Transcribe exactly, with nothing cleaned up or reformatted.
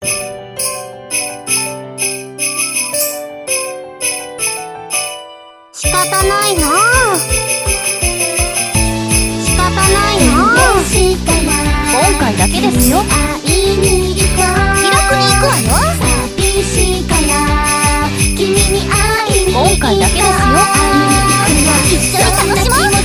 仕方ないなあ、仕方ないなあ。今回だけですよ。気楽に行くわよ。今回だけですよ。一緒に楽しもう。